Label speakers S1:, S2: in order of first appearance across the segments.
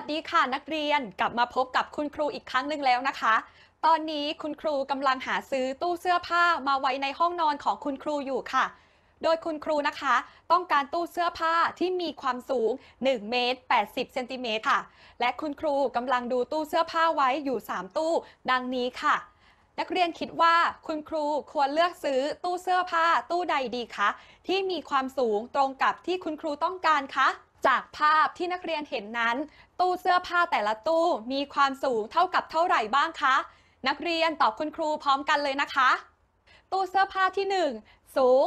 S1: ดีค่ะนักเรียนกลับมาพบกับคุณครูอีกครั้งหนึ่งแล้วนะคะตอนนี้คุณครูกำลังหาซื้อตู้เสื้อผ้ามาไว้ในห้องนอนของคุณครูอยู่ค่ะโดยคุณครูนะคะต้องการตู้เสื้อผ้าที่มีความสูง1เมตร80เซนติเมตรค่ะและคุณครูกำลังดูตู้เสื้อผ้าไว้อยู่3ตู้ดังนี้ค่ะนักเรียนคิดว่าคุณครูควรเลือกซื้อตู้เสื้อผ้าตู้ใดดีคะที่มีความสูงตรงกับที่คุณครูต้องการคะจากภาพที่นักเรียนเห็นนั้นตู้เสื้อผ้าแต่ละตู้มีความสูงเท่ากับเท่าไหร่บ้างคะนักเรียนตอบคุณครูพร้อมกันเลยนะคะตู้เสื้อผ้าที่1สูง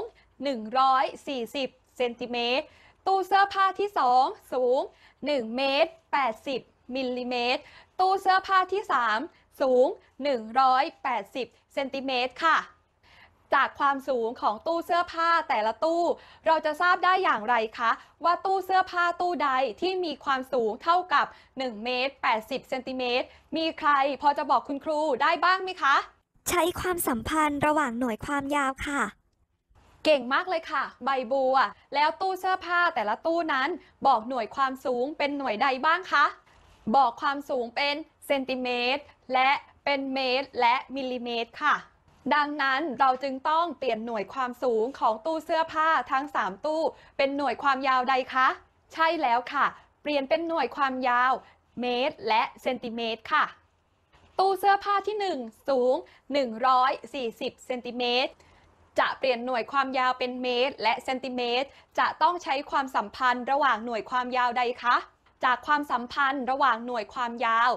S1: 140เซนติเมตรตู้เสื้อผ้าที่2สูง1เมตร80มิลลิเมตรตู้เสื้อผ้าที่3สูง180เซนติเมตรค่ะจากความสูงของตู้เสื้อผ้าแต่ละตู้เราจะทราบได้อย่างไรคะว่าตู้เสื้อผ้าตู้ใดที่มีความสูงเท่ากับ1เมตร80เซนติเมตรมีใครพอจะบอกคุณครูได้บ้างไหมคะ
S2: ใช้ความสัมพันธ์ระหว่างหน่วยความยาวค่ะ
S1: เก่งมากเลยค่ะใบบัวแล้วตู้เสื้อผ้าแต่ละตู้นั้นบอกหน่วยความสูงเป็นหน่วยใดบ้างคะบอกความสูงเป็นเซนติเมตรและเป็นเมตรและมิลลิเมตรค่ะดังนั้นเราจึงต้องเปลี่ยนหน่วยความสูงของตู้เสื้อผ้าทั้ง3ตู้เป็นหน่วยความยาวใดคะใช่แล้วค่ะเปลี่ยนเป็นหน่วยความยาวเมตรและเซนติเมตรค่ะตู้เสื้อผ้าที่1สูง140เซนติเมตรจะเปลี่ยนหน่วยความยาวเป็นเมตรและเซนติเมตรจะต้องใช้ความสัมพันธ์ระหว่างหน่วยความยาวใดคะจากความสัมพันธ์ระหว่างหน่วยความยาว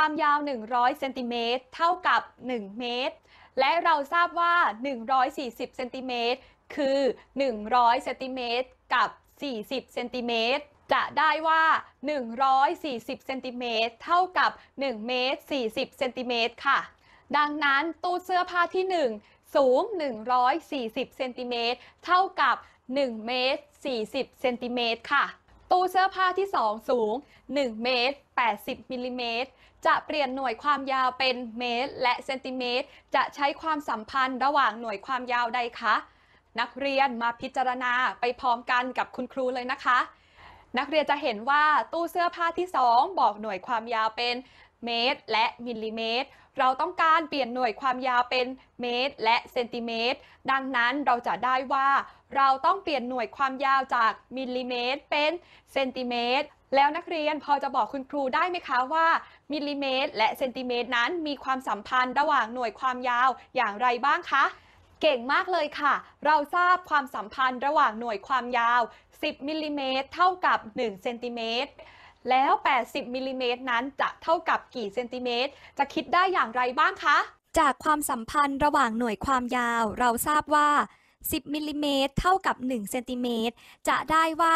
S1: 100เซนติเมตรเท่ากับ1เมตรและเราทราบว่า140เซนติเมตรคือ100เซนติเมตรกับ40เซนติเมตรจะได้ว่า140เซนติเมตรเท่ากับ1เมตร40เซนติเมตรค่ะดังนั้นตู้เสื้อผ้าที่1สูง140เซนติเมตรเท่ากับ1เมตร40เซนติเมตรค่ะตู้เสื้อผ้าที่2สูง1เมตร80มิลลิเมตรจะเปลี่ยนหน่วยความยาวเป็นเมตรและเซนติเมตรจะใช้ความสัมพันธ์ระหว่างหน่วยความยาวใดคะนักเรียนมาพิจารณาไปพร้อมกันกับคุณครูเลยนะคะนักเรียนจะเห็นว่าตู้เสื้อผ้าที่2บอกหน่วยความยาวเป็นเมตรและมิลลิเมตรเราต้องการเปลี่ยนหน่วยความยาวเป็นเมตรและเซนติเมตรดังนั้นเราจะได้ว่าเราต้องเปลี่ยนหน่วยความยาวจากมิลลิเมตรเป็นเซนติเมตรแล้วนักเรียนพอจะบอกคุณครูได้ไหมคะว่ามิลลิเมตรและเซนติเมตรนั้นมีความสัมพันธ์ระหว่างหน่วยความยาวอย่างไรบ้างคะเก่งมากเลยค่ะเราทราบความสัมพันธ์ระหว่างหน่วยความยาว10มิลลิเมตรเท่ากับ1เซนติเมตรแล้ว80มิลลิเมตรนั้นจะเท่ากับกี่เซนติเมตรจะคิดได้อย่างไรบ้างคะ
S2: จากความสัมพันธ์ระหว่างหน่วยความยาวเราทราบว่า10มิลลิเมตรเท่ากับ1เซนติเมตรจะได้ว่า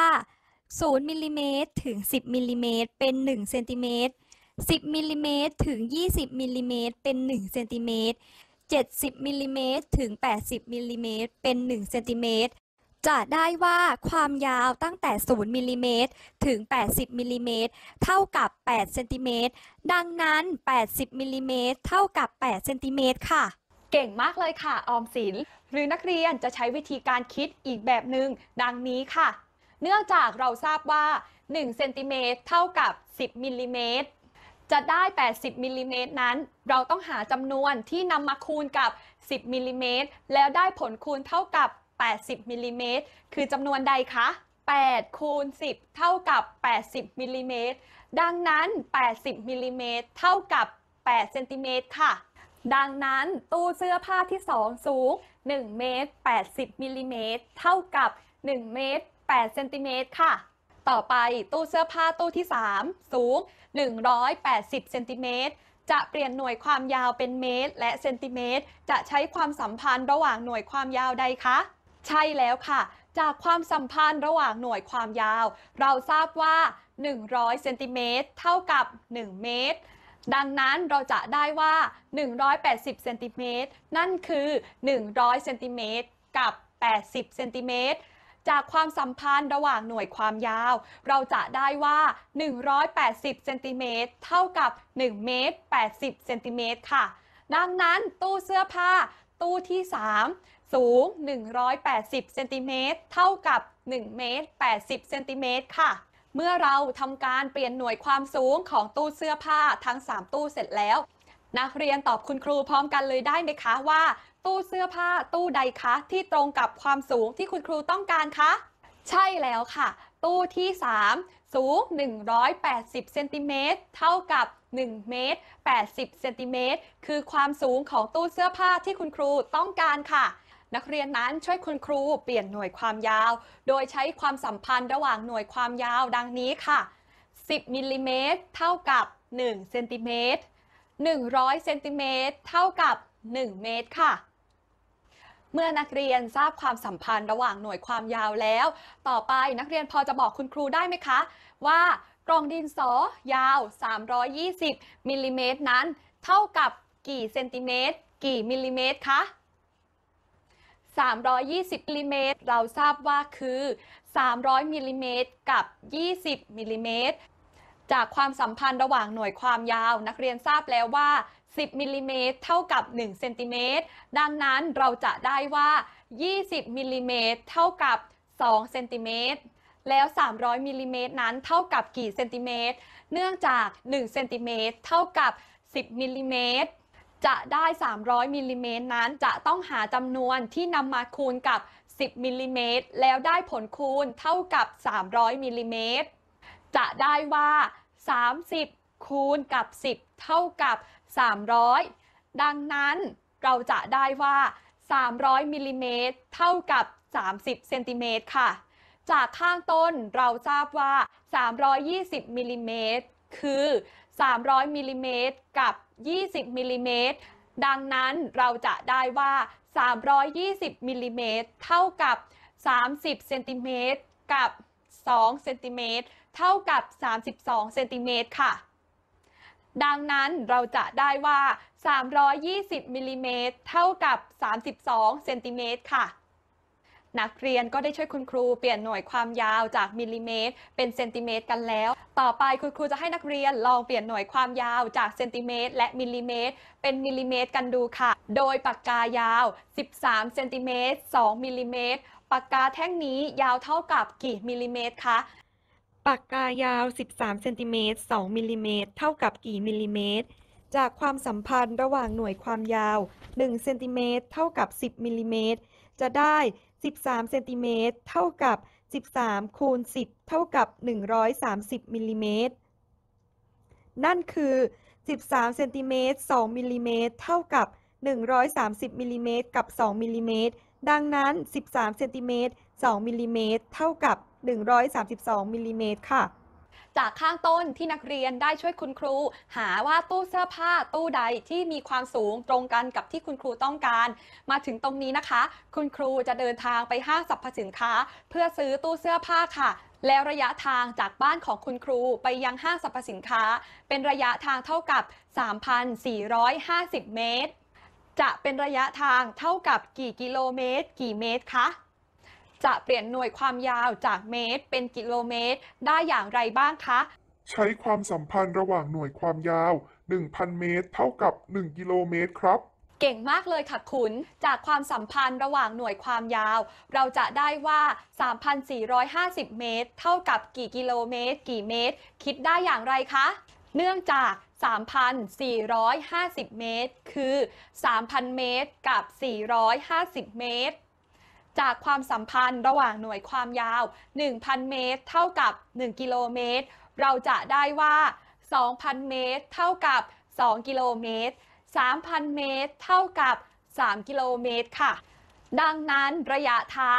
S2: 0มิลลิเมตรถึง10มิลลิเมตรเป็น1เซนติเมตร10มิลลิเมตรถึง20มิลลิเมตรเป็น1เซนติเมตร70มิลลิเมตรถึง80มิลลิเมตรเป็น1เซนติเมตรจะได้ว่าความยาวตั้งแต่0มิลลิเมตรถึง80มิลลิเมตรเท่ากับ8เซนติเมตรดังนั้น80มิลลิเมตรเท่ากับ8เซนติเมตรค่ะ
S1: เก่งมากเลยค่ะออมสินหรือนักเรียนจะใช้วิธีการคิดอีกแบบหนึ่งดังนี้ค่ะเนื่องจากเราทราบว่า1เซนติเมตรเท่ากับ10มิลลิเมตรจะได้80มิลลิเมตรนั้นเราต้องหาจำนวนที่นำมาคูณกับ10มิลลิเมตรแล้วได้ผลคูณเท่ากับ80มิลลิเมตรคือจำนวนใดคะ8คูณ10เท่ากับ80มิลลิเมตรดังนั้น80มิลลิเมตรเท่ากับ8เซนติเมตรค่ะดังนั้นตู้เสื้อผ้าที่2สูง1เมตร80มิลลิเมตรเท่ากับ1เมตร8เซนติเมตรค่ะต่อไปตู้เสื้อผ้าตู้ที่3สูง180เซนติเมตรจะเปลี่ยนหน่วยความยาวเป็นเมตรและเซนติเมตรจะใช้ความสัมพันธ์ระหว่างหน่วยความยาวใดคะใช่แล้วค่ะจากความสัมพันธ์ระหว่างหน่วยความยาวเราทราบว่า100เซนติเมตรเท่ากับ1เมตรดังนั้นเราจะได้ว่า180เซนติเมตรนั่นคือ100เซนติเมตรกับ80เซนติเมตรจากความสัมพันธ์ระหว่างหน่วยความยาวเราจะได้ว่า180เซนติเมตรเท่ากับ1เมตร80เซนติเมตรค่ะดังนั้นตู้เสื้อผ้าตู้ที่3สูง180เซนติเมตรเท่ากับ1เมตร80เซนติเมตรค่ะเมื่อเราทำการเปลี่ยนหน่วยความสูงของตู้เสื้อผ้าทั้ง3ตู้เสร็จแล้วนักเรียนตอบคุณครูพร้อมกันเลยได้ไหมคะว่าตู้เสื้อผ้าตู้ใดคะที่ตรงกับความสูงที่คุณครูต้องการคะใช่แล้วค่ะตู้ที่3สูง180เซนติเมตรเท่ากับ1เมตร80เซนติเมตรคือความสูงของตู้เสื้อผ้าที่คุณครูต้องการค่ะนักเรียนนั้นช่วยคุณครูเปลี่ยนหน่วยความยาวโดยใช้ความสัมพันธ์ระหว่างหน่วยความยาวดังนี้ค่ะ10มิลลิเมตรเท่ากับ1เซนติเมตร100เซนติเมตรเท่ากับ1เมตรค่ะเมื่อนักเรียนทราบความสัมพันธ์ระหว่างหน่วยความยาวแล้วต่อไปนักเรียนพอจะบอกคุณครูได้ไหมคะว่ากล่องดินสอยาว320มิลลิเมตรนั้นเท่ากับกี่เซนติเมตรกี่มิลลิเมตรคะ320มิลลิเมตรเราทราบว่าคือ300มิลลิเมตรกับ20มิลลิเมตรจากความสัมพันธ์ระหว่างหน่วยความยาวนักเรียนทราบแล้วว่า10มิลลิเมตรเท่ากับ1เซนติเมตรดังนั้นเราจะได้ว่า20มิลลิเมตรเท่ากับ2เซนติเมตรแล้ว300มิลลิเมตรนั้นเท่ากับกี่เซนติเมตรเนื่องจาก1เซนติเมตรเท่ากับ10มิลลิเมตรจะได้300มิลลิเมตรนั้นจะต้องหาจำนวนที่นำมาคูณกับ10มิลลิเมตรแล้วได้ผลคูณเท่ากับ300มิลลิเมตรจะได้ว่า30คูณกับ10เท่ากับ300ดังนั้นเราจะได้ว่า300มิลลิเมตรเท่ากับ30เซนติเมตรค่ะจากข้างต้นเราทราบว่า320มิลลิเมตรคือ300มิลลิเมตรกับ20มิลลิเมตรดังนั้นเราจะได้ว่า320มิลลิเมตรเท่ากับ30เซนติเมตรกับ2เซนติเมตรเท่ากับ32เซนติเมตรค่ะดังนั้นเราจะได้ว่า320มิลลิเมตรเท่ากับ32เซนติเมตรค่ะนักเรียนก็ได้ช่วยคุณครูเปลี่ยนหน่วยความยาวจากมิลลิเมตรเป็นเซนติเมตรกันแล้วต่อไปคุณครูจะให้นักเรียนลองเปลี่ยนหน่วยความยาวจากเซนติเมตรและมิลลิเมตรเป็นมิลลิเมตรกันดูค่ะโดยปากกายาว13เซนติเมตร2มิลลิเมตรปากกาแท่งนี้ยาวเท่ากับกี่มิลลิเมตรคะ
S3: ปากกายาว13เซนติเมตร2มิลลิเมตรเท่ากับกี่มิลลิเมตรจากความสัมพันธ์ระหว่างหน่วยความยาว1เซนติเมตรเท่ากับ10มิลลิเมตรจะได้13เซนติเมตรเท่ากับ13คูณ10เท่ากับ130มิลลิเมตรนั่นคือ13เซนติเมตร2มิลลิเมตรเท่ากับ130มิลลิเมตรกับ2มิลลิเมตรดังนั้น13เซนติเมตร2มิลลิเมตรเท่ากับ132มิลลิเมตรค่ะ
S1: จากข้างต้นที่นักเรียนได้ช่วยคุณครูหาว่าตู้เสื้อผ้าตู้ใดที่มีความสูงตรงกันกับที่คุณครูต้องการมาถึงตรงนี้นะคะคุณครูจะเดินทางไปห้างสรรพสินค้าเพื่อซื้อตู้เสื้อผ้าค่ะแล้วระยะทางจากบ้านของคุณครูไปยังห้างสรรพสินค้าเป็นระยะทางเท่ากับ 3,450 เมตรจะเป็นระยะทางเท่ากับกี่กิโลเมตรกี่เมตรคะจะเปลี่ยนหน่วยความยาวจากเมตรเป็นกิโลเมตรได้อย่างไรบ้างคะ
S4: ใช้ความสัมพันธ์ระหว่างหน่วยความยาว 1,000 เมตรเท่ากับ1กิโลเมตรครับ
S1: เก่งมากเลยค่ะคุณจากความสัมพันธ์ระหว่างหน่วยความยาวเราจะได้ว่า 3,450 เมตรเท่ากับกี่กิโลเมตรกี่เมตรคิดได้อย่างไรคะเนื่องจาก 3,450 เมตรคือ 3,000 เมตรกับ450 เมตรจากความสัมพันธ์ระหว่างหน่วยความยาว 1,000 เมตรเท่ากับ1กิโลเมตรเราจะได้ว่า 2,000 เมตรเท่ากับ2กิโลเมตร3,000 เมตรเท่ากับ3กิโลเมตรค่ะดังนั้นระยะทาง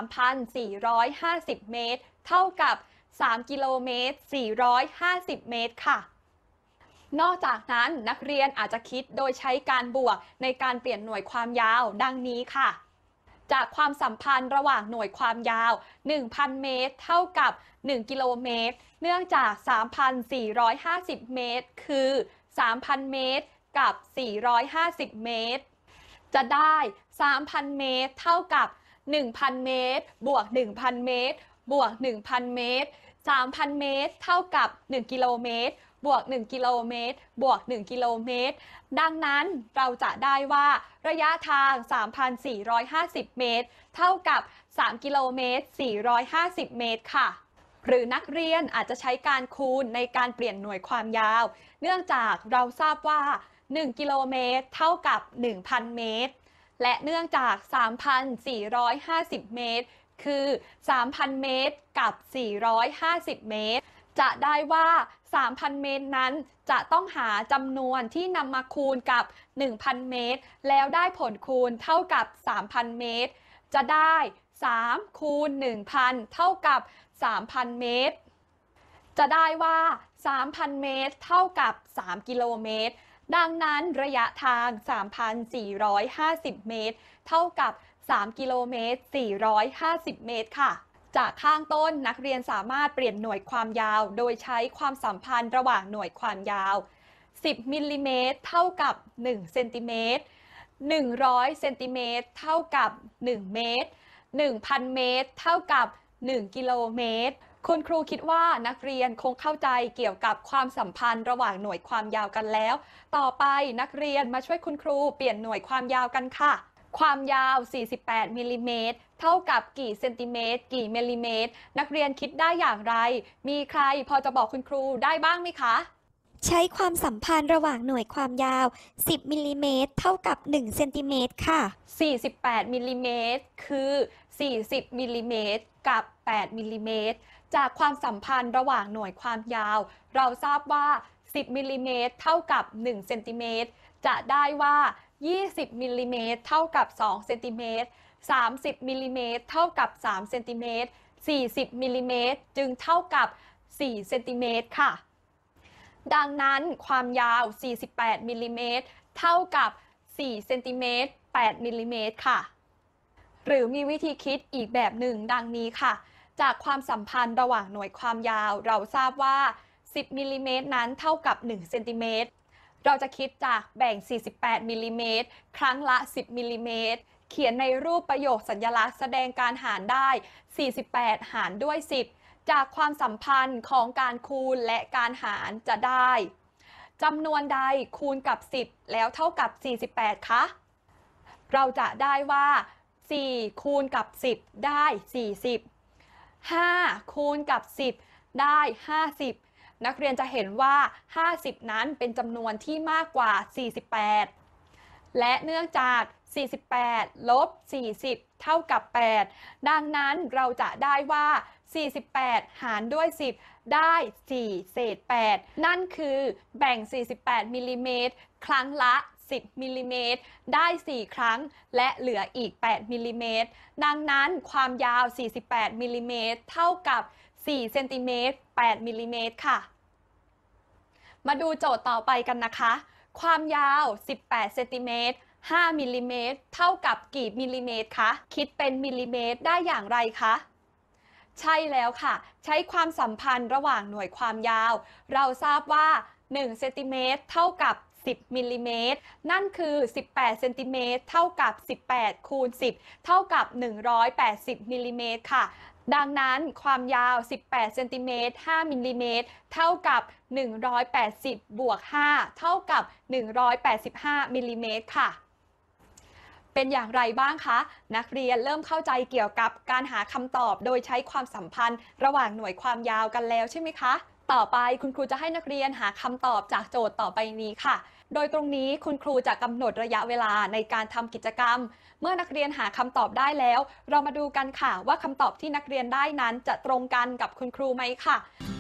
S1: 3,450 เมตรเท่ากับ3กิโลเมตร450 เมตรค่ะนอกจากนั้นนักเรียนอาจจะคิดโดยใช้การบวกในการเปลี่ยนหน่วยความยาวดังนี้ค่ะจากความสัมพันธ์ระหว่างหน่วยความยาว 1,000 เมตรเท่ากับ1กิโลเมตรเนื่องจาก 3,450 เมตรคือ 3,000 เมตรกับ450 เมตรจะได้ 3,000 เมตรเท่ากับ 1,000 เมตรบวก 1,000 เมตรบวก 1,000 เมตร 3,000 เมตรเท่ากับ1กิโลเมตรบวก1กิโลเมตรบวก1กิโลเมตรดังนั้นเราจะได้ว่าระยะทาง 3,450 เมตรเท่ากับ3กิโลเมตร450 เมตรค่ะหรือนักเรียนอาจจะใช้การคูณในการเปลี่ยนหน่วยความยาว เนื่องจากเราทราบว่า 1 กิโลเมตรเท่ากับ 1,000 เมตร และเนื่องจาก 3,450 เมตร คือ 3,000 เมตรกับ 450 เมตร จะได้ว่า 3,000 เมตรนั้นจะต้องหาจำนวนที่นำมาคูณกับ 1,000 เมตร แล้วได้ผลคูณเท่ากับ 3,000 เมตร จะได้ 3 คูณ 1,000 เท่ากับ 3,000 เมตร จะได้ว่า 3,000 เมตรเท่ากับ 3 กิโลเมตร ดังนั้นระยะทาง 3,450 เมตร เท่ากับ 3 กิโลเมตร 450 เมตร ค่ะ จากข้างต้นนักเรียนสามารถเปลี่ยนหน่วยความยาวโดยใช้ความสัมพันธ์ระหว่างหน่วยความยาว 10 มิลลิเมตรเท่ากับ 1 เซนติเมตร 100 เซนติเมตรเท่ากับ 1 เมตร 1,000 เมตรเท่ากับ 1 กิโลเมตร คุณครูคิดว่านักเรียนคงเข้าใจเกี่ยวกับความสัมพันธ์ระหว่างหน่วยความยาวกันแล้ว ต่อไปนักเรียนมาช่วยคุณครูเปลี่ยนหน่วยความยาวกันค่ะ ความยาว 48 มิลลิเมตรเท่ากับกี่เซนติเมตร กี่มิลลิเมตร นักเรียนคิดได้อย่างไร มีใครพอจะบอกคุณครูได้บ้างไหมคะ
S2: ใช้ความสัมพันธ์ระหว่างหน่วยความยาว 10 มิลลิเมตรเท่ากับ 1 เซนติเมตรค่ะ
S1: 48 มิลลิเมตรคือ 40 มิลลิเมตรกับ 8 มิลลิเมตร จากความสัมพันธ์ระหว่างหน่วยความยาว เราทราบว่า 10 มิลลิเมตรเท่ากับ 1 เซนติเมตร จะได้ว่า 20 มิลลิเมตรเท่ากับ 2 เซนติเมตร 30 มิลลิเมตรเท่ากับ 3 เซนติเมตร 40 มิลลิเมตรจึงเท่ากับ 4 เซนติเมตร ค่ะ ดังนั้นความยาว 48 มิลลิเมตรเท่ากับ 4 เซนติเมตร 8 มิลลิเมตร ค่ะ หรือมีวิธีคิดอีกแบบหนึ่งดังนี้ค่ะ จากความสัมพันธ์ระหว่างหน่วยความยาว เราทราบว่า 10 มิลลิเมตรนั้นเท่ากับ 1 เซนติเมตร เราจะคิดจากแบ่ง 48 มิลลิเมตรครั้งละ 10 มิลลิเมตร เขียนในรูปประโยคสัญลักษณ์แสดงการหารได้ 48 หารด้วย 10 จากความสัมพันธ์ของการคูณและการหารจะได้จำนวนใดคูณกับ 10 แล้วเท่ากับ 48 คะ เราจะได้ว่า 4 คูณกับ 10 ได้ 40 5 คูณกับ 10 ได้ 50 นักเรียนจะเห็นว่า 50 นั้นเป็นจำนวนที่มากกว่า 48 และเนื่องจาก 48 ลบ 40 เท่ากับ 8 ดังนั้นเราจะได้ว่า 48 หารด้วย 10 ได้ 4 เศษ 8 นั่นคือแบ่ง 48 มิลลิเมตรครั้งละ 10 มิลลิเมตรได้ 4 ครั้ง และเหลืออีก 8 มิลลิเมตร ดังนั้นความยาว 48 มิลลิเมตรเท่ากับ 4 เซนติเมตร 8 มิลลิเมตร ค่ะ มาดูโจทย์ต่อไปกันนะคะ ความยาว 18 เซนติเมตร 5 มิลลิเมตรเท่ากับกี่มิลลิเมตรคะ คิดเป็นมิลลิเมตรได้อย่างไรคะ ใช่แล้วค่ะ ใช้ความสัมพันธ์ระหว่างหน่วยความยาว เราทราบว่า 1 เซนติเมตรเท่ากับ 10 มิลลิเมตร นั่นคือ 18 เซนติเมตรเท่ากับ 18 คูณ 10 เท่ากับ 180 มิลลิเมตร ค่ะ ดังนั้นความยาว 18 เซนติเมตร 5 มิลลิเมตรเท่ากับ 180 บวก 5 เท่ากับ 185 มิลลิเมตร ค่ะ เป็นอย่างไรบ้างคะ นักเรียนเริ่มเข้าใจเกี่ยวกับการหาคำตอบโดยใช้ความสัมพันธ์ระหว่างหน่วยความยาวกันแล้วใช่ไหมคะ ต่อไปคุณครูจะให้นักเรียนหาคำตอบจากโจทย์ต่อไปนี้ค่ะ โดยตรงนี้คุณครูจะกำหนดระยะเวลาในการทำกิจกรรม เมื่อนักเรียนหาคำตอบได้แล้ว เรามาดูกันค่ะว่าคำตอบที่นักเรียนได้นั้นจะตรงกันกับคุณครูไหมค่ะ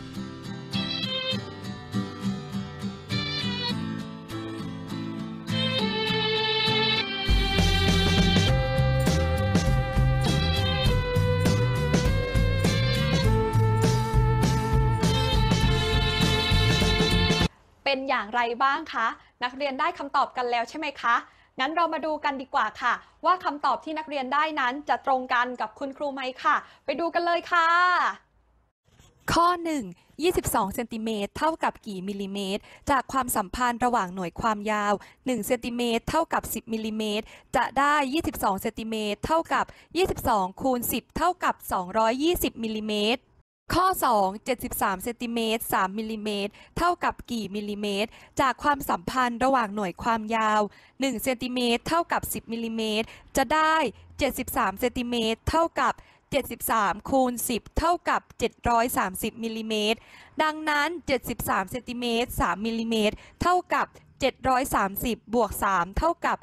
S1: เป็นอย่างไรบ้างคะ นักเรียนได้คำตอบกันแล้วใช่ไหมคะ งั้นเรามาดูกันดีกว่าค่ะ ว่าคำตอบที่นักเรียนได้นั้นจะตรงกันกับคุณครูไหมค่ะ ไปดูกันเลยค่ะ
S5: ข้อ 1 22 เซนติเมตรเท่ากับกี่มิลลิเมตร จากความสัมพันธ์ระหว่างหน่วยความยาว 1 เซนติเมตรเท่ากับ 10 มิลลิเมตร จะได้ 22 เซนติเมตรเท่ากับ 22 คูณ 10 เท่ากับ 220 มิลลิเมตร ข้อ 2 73 เซนติเมตร 3 มิลลิเมตรเท่ากับกี่มิลลิเมตร จากความสัมพันธ์ระหว่างหน่วยความยาว 1 เซนติเมตรเท่ากับ 10 มิลลิเมตร จะได้ 73 เซนติเมตรเท่ากับ 73คูณ10เท่ากับ730มิลลิเมตรดังนั้น73เซนติเมตร3มิลลิเมตรเท่ากับ730บวก3เท่ากับ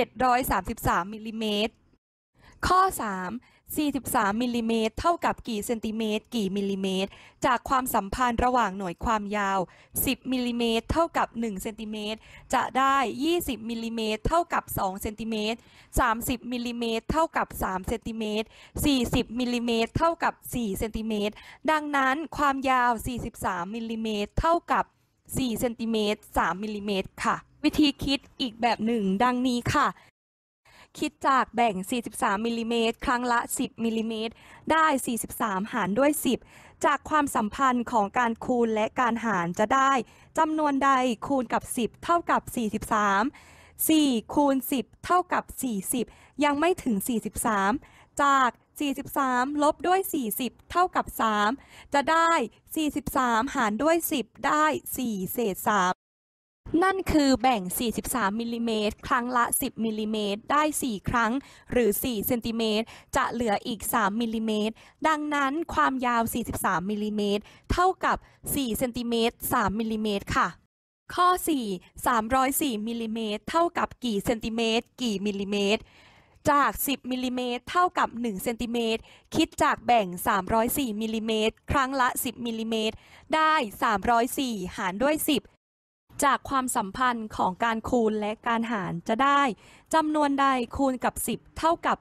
S5: 733มิลลิเมตรข้อ3 43มิลลิเมตรเท่ากับกี่เซนติเมตรกี่มิลลิเมตรจากความสัมพันธ์ระหว่างหน่วยความยาว10มิลลิเมตรเท่ากับ1เซนติเมตรจะได้20มิลลิเมตรเท่ากับ2เซนติเมตร30มิลลิเมตรเท่ากับ3เซนติเมตร40มิลลิเมตรเท่ากับ4เซนติเมตรดังนั้นความยาว43มิลลิเมตรเท่ากับ4เซนติเมตร3มิลลิเมตรค่ะวิธีคิดอีกแบบหนึ่งดังนี้ค่ะคิดจากแบ่ง43มิลลิเมตรครั้งละ10มิลลิเมตรได้43หารด้วย10จากความสัมพันธ์ของการคูณและการหารจะได้จำนวนใดคูณกับ10เท่ากับ43 4คูณ10เท่ากับ40ยังไม่ถึง43จาก43ลบด้วย40เท่ากับ3จะได้43หารด้วย10ได้4เศษ3นั่นคือแบ่ง43มิลลิเมตรครั้งละ10มิลลิเมตรได้4ครั้งหรือ4เซนติเมตรจะเหลืออีก3มิลลิเมตรดังนั้นความยาว43มิลลิเมตรเท่ากับ4เซนติเมตร3มิลลิเมตรค่ะข้อ4 304มิลลิเมตรเท่ากับกี่เซนติเมตรกี่มิลลิเมตรจาก10มิลลิเมตรเท่ากับ1เซนติเมตรคิดจากแบ่ง304มิลลิเมตรครั้งละ10มิลลิเมตรได้304หารด้วย10จากความสัมพันธ์ของการคูณและการหารจะได้จำนวนใดคูณกับ10เท่ากับ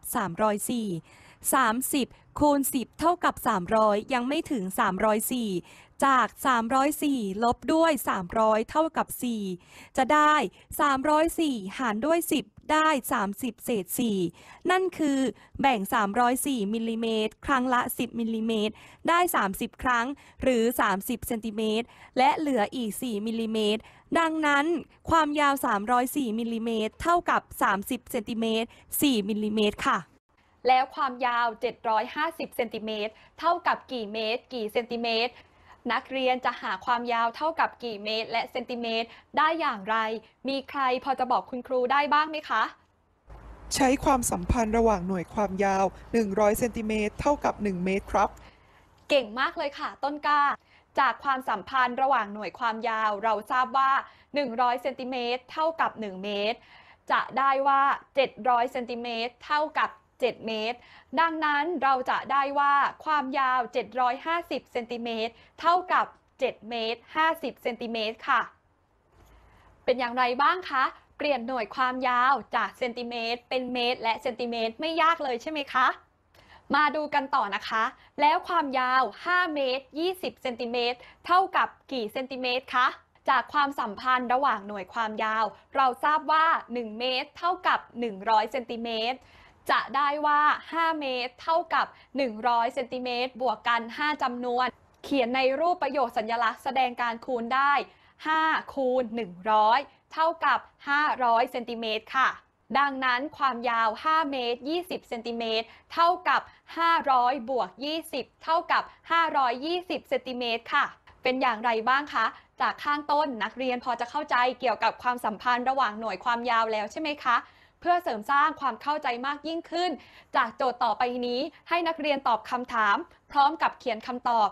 S5: 304 30คูณ10เท่ากับ300ยังไม่ถึง304จาก304ลบด้วย300เท่ากับ4จะได้304หารด้วย10ได้30เศษ4นั่นคือแบ่ง304มิลลิเมตรครั้งละ10มิลลิเมตรได้30ครั้งหรือ30เซนติเมตรและเหลืออีก4มิลลิเมตรดังนั้นความยาว304มิลลิเมตรเท่ากับ30เซนติเมตร4มิลลิเมตรค่ะ
S1: แล้วความยาว750เซนติเมตรเท่ากับกี่เมตรกี่เซนติเมตรนักเรียนจะหาความยาวเท่ากับกี่เมตรและเซนติเมตรได้อย่างไรมีใครพอจะบอกคุณครูได้บ้างไหมคะ
S4: ใช้ความสัมพันธ์ระหว่างหน่วยความยาว100เซนติเมตรเท่ากับ1เมตรครับ
S1: เก่งมากเลยค่ะต้นกล้าจากความสัมพันธ์ระหว่างหน่วยความยาวเราทราบว่า100เซนติเมตรเท่ากับ1เมตรจะได้ว่า700เซนติเมตรเท่ากับ7เมตรดังนั้นเราจะได้ว่าความยาว750เซนติเมตรเท่ากับ7เมตร50เซนติเมตรค่ะเป็นอย่างไรบ้างคะเปลี่ยนหน่วยความยาวจากเซนติเมตรเป็นเมตรและเซนติเมตรไม่ยากเลยใช่ไหมคะมาดูกันต่อนะคะแล้วความยาว5เมตร20เซนติเมตรเท่ากับกี่เซนติเมตรคะจากความสัมพันธ์ระหว่างหน่วยความยาวเราทราบว่า1เมตรเท่ากับ100เซนติเมตรจะได้ว่า5เมตรเท่ากับ100เซนติเมตรบวกกัน5จำนวนเขียนในรูปประโยคสัญลักษณ์แสดงการคูณได้5คูณ100เท่ากับ500เซนติเมตรค่ะดังนั้นความยาว5เมตร20เซนติเมตรเท่ากับ500บวก20เท่ากับ520เซนติเมตรค่ะเป็นอย่างไรบ้างคะจากข้างต้นนักเรียนพอจะเข้าใจเกี่ยวกับความสัมพันธ์ระหว่างหน่วยความยาวแล้วใช่ไหมคะเพื่อเสริมสร้างความเข้าใจมากยิ่งขึ้นจากโจทย์ต่อไปนี้ให้นักเรียนตอบคำถามพร้อมกับเขียนคำตอบ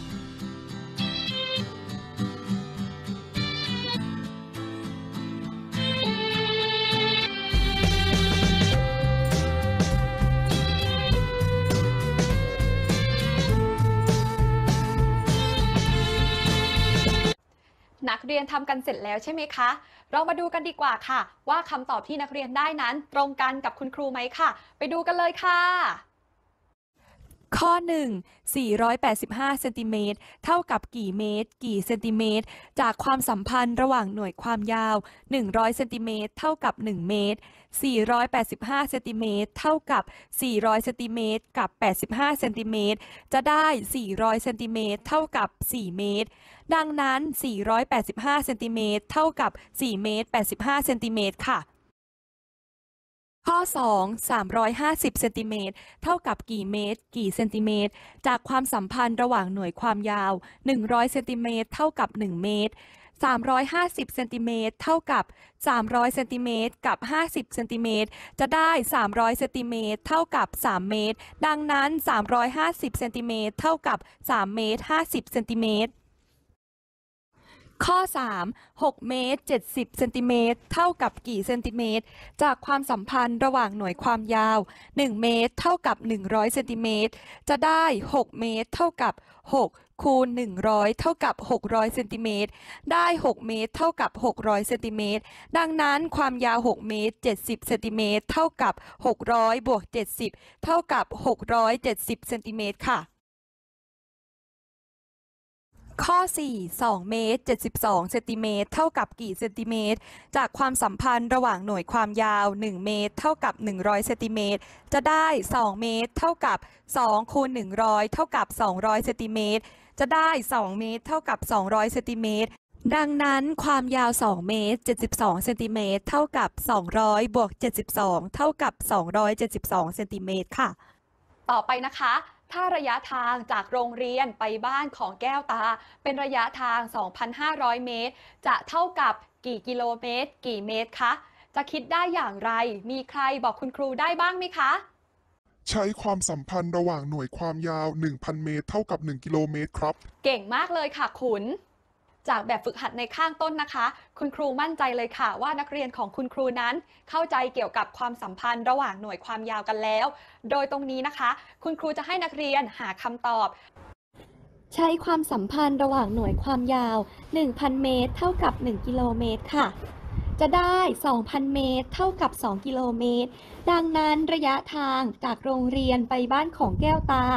S1: นักเรียนทำกันเสร็จแล้วใช่ไหมคะเรามาดูกันดีกว่าค่ะว่าคำตอบที่นักเรียนได้นั้นตรงกันกับคุณครูไหมค่ะไปดูกันเลยค่ะ
S5: ข้อ1 485เซนติเมตรเท่ากับกี่เมตรกี่เซนติเมตรจากความสัมพันธ์ระหว่างหน่วยความยาว100เซนติเมตรเท่ากับ1เมตร485เซนติเมตรเท่ากับ400เซนติเมตรกับ85เซนติเมตรจะได้400เซนติเมตรเท่ากับ4เมตรดังนั้น485เซนติเมตรเท่ากับ4เมตร85เซนติเมตรค่ะข้อ2 350เซนติเมตรเท่ากับกี่เมตรกี่เซนติเมตรจากความสัมพันธ์ระหว่างหน่วยความยาว100เซนติเมตรเท่ากับ1เมตร 350เซนติเมตรเท่ากับ300เซนติเมตรกับ50เซนติเมตรจะได้300เซนติเมตรเท่ากับ3เมตรดังนั้น350เซนติเมตรเท่ากับ3เมตร50เซนติเมตรข้อ 3 6 เมตร 70 เซนติเมตรเท่ากับกี่เซนติเมตรจากความสัมพันธ์ระหว่างหน่วยความยาว1เมตรเท่ากับ100เซนติเมตรจะได้6เมตรเท่ากับ6คูณ100เท่ากับ600เซนติเมตรได้6เมตรเท่ากับ600เซนติเมตรดังนั้นความยาว6เมตร70เซนติเมตรเท่ากับ600บวก70เท่ากับ670เซนติเมตรค่ะข้อ 4 2 เมตร 72 เซนติเมตรเท่ากับกี่เซนติเมตรจากความสัมพันธ์ระหว่างหน่วยความยาว1เมตรเท่ากับ100เซนติเมตรจะได้2เมตรเท่ากับ2คูณ100เท่ากับ200เซนติเมตรจะได้2เมตรเท่ากับ200เซนติเมตรดังนั้นความยาว2เมตร72เซนติเมตรเท่ากับ200บวก72เท่ากับ272เซนติเมตรค่ะ
S1: ต่อไปนะคะถ้าระยะทางจากโรงเรียนไปบ้านของแก้วตาเป็นระยะทาง 2,500 เมตรจะเท่ากับกี่กิโลเมตรกี่เมตรคะจะคิดได้อย่างไรมีใครบอกคุณครูได้บ้างไหมคะ
S4: ใช้ความสัมพันธ์ระหว่างหน่วยความยาว 1,000 เมตรเท่ากับ 1 กิโลเมตรครับ
S1: เก่งมากเลยค่ะขุนจากแบบฝึกหัดในข้างต้นนะคะคุณครูมั่นใจเลยค่ะว่านักเรียนของคุณครูนั้นเข้าใจเกี่ยวกับความสัมพันธ์ระหว่างหน่วยความยาวกันแล้ว โดยตรงนี้นะคะคุณครูจะให้นักเรียนหาคำตอบ
S2: ใช้ความสัมพันธ์ระหว่างหน่วยความยาว 1,000 เมตรเท่ากับ1กิโลเมตรค่ะจะได้ 2,000 เมตรเท่ากับ2กิโลเมตรดังนั้นระยะทางจากโรงเรียนไปบ้านของแก้วตา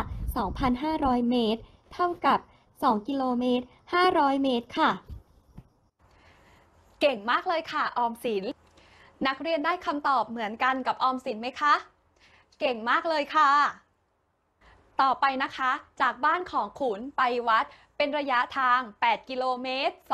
S2: 2,500 เมตรเท่ากับ2กิโลเมตร500 เมตรค่ะ
S1: เก่งมากเลยค่ะออมสินนักเรียนได้คำตอบเหมือนกันกับออมสินไหมคะเก่งมากเลยค่ะต่อไปนะคะจากบ้านของขุนไปวัดเป็นระยะทาง8กิโลเมตร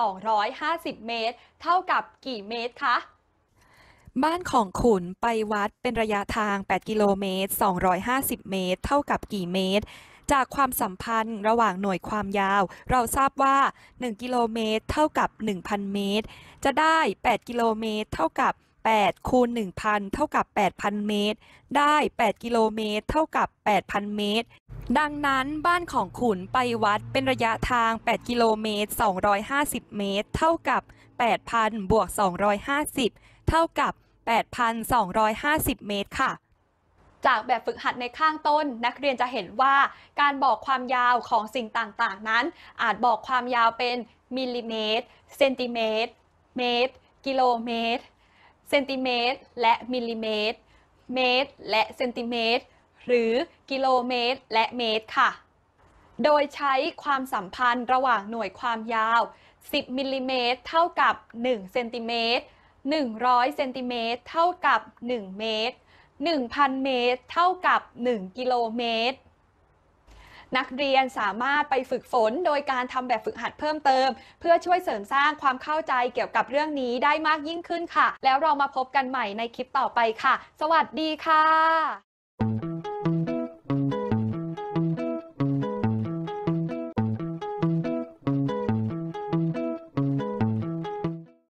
S1: 250เมตรเท่ากับกี่เมตรคะ
S5: บ้านของขุนไปวัดเป็นระยะทาง8กิโลเมตร250เมตรเท่ากับกี่เมตรจากความสัมพันธ์ระหว่างหน่วยความยาวเราทราบว่า1กิโลเมตรเท่ากับ 1,000 เมตรจะได้8กิโลเมตรเท่ากับ8คูณ 1,000 เท่ากับ 8,000 เมตรได้8กิโลเมตรเท่ากับ 8,000 เมตรดังนั้นบ้านของขุนไปวัดเป็นระยะทาง8กิโลเมตร250เมตรเท่ากับ 8,000 บวก250เท่ากับ8,250 เมตรค่ะ
S1: จากแบบฝึกหัดในข้างต้นนักเรียนจะเห็นว่าการบอกความยาวของสิ่งต่างๆนั้นอาจบอกความยาวเป็นมิลลิเมตรเซนติเมตรเมตรกิโลเมตรเซนติเมตรและมิลลิเมตรเมตรและเซนติเมตรหรือกิโลเมตรและเมตรค่ะโดยใช้ความสัมพันธ์ระหว่างหน่วยความยาว10มิลลิเมตรเท่ากับ1เซนติเมตร100เซนติเมตรเท่ากับ1เมตร1,000 เมตรเท่ากับ1กิโลเมตรนักเรียนสามารถไปฝึกฝนโดยการทำแบบฝึกหัดเพิ่มเติมเพื่อช่วยเสริมสร้างความเข้าใจเกี่ยวกับเรื่องนี้ได้มากยิ่งขึ้นค่ะแล้วเรามาพบกันใหม่ในคลิปต่อไปค่ะสวัสดีค่ะ